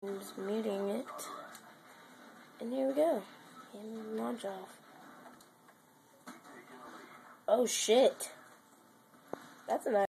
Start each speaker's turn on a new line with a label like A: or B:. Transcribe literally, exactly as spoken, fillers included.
A: I'm just muting it. And here we go. And launch off. Oh shit. That's a nice